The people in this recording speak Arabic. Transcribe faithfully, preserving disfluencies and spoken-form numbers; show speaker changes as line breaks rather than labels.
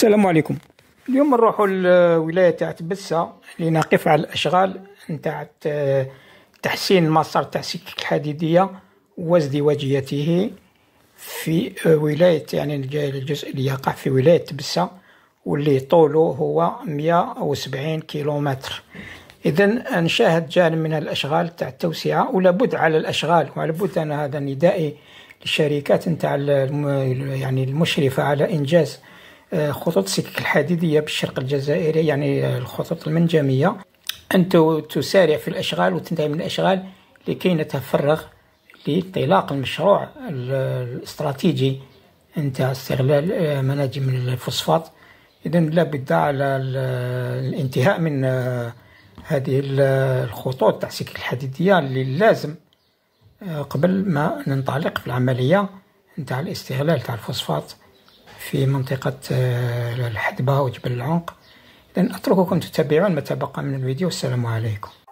السلام عليكم. اليوم نروحوا للولاية تاع تبسة لنقف على الأشغال نتاع تحسين مسار التسكك الحديدية وازدواجيته في ولاية، يعني الجزء اللي يقع في ولاية تبسة واللي طوله هو مئة وسبعين كيلومتر. إذا نشاهد جانب من الأشغال تاع التوسعة، ولا بد على الأشغال، ولا بد أن هذا ندائي للشركات نتاع يعني المشرفة على إنجاز خطوط السكك الحديدية بالشرق الجزائري، يعني الخطوط المنجمية، أن تسارع في الأشغال وتنتهي من الأشغال لكي نتفرغ لانطلاق المشروع الاستراتيجي نتاع استغلال مناجم الفوسفات. إذا لابد على الانتهاء من هذه الخطوط تاع السكك الحديدية اللي لازم قبل ما ننطلق في العملية نتاع الاستغلال تاع الفوسفات في منطقة الحدبة وجبل العنق. إذن أترككم تتابعون ما تبقى من الفيديو. السلام عليكم.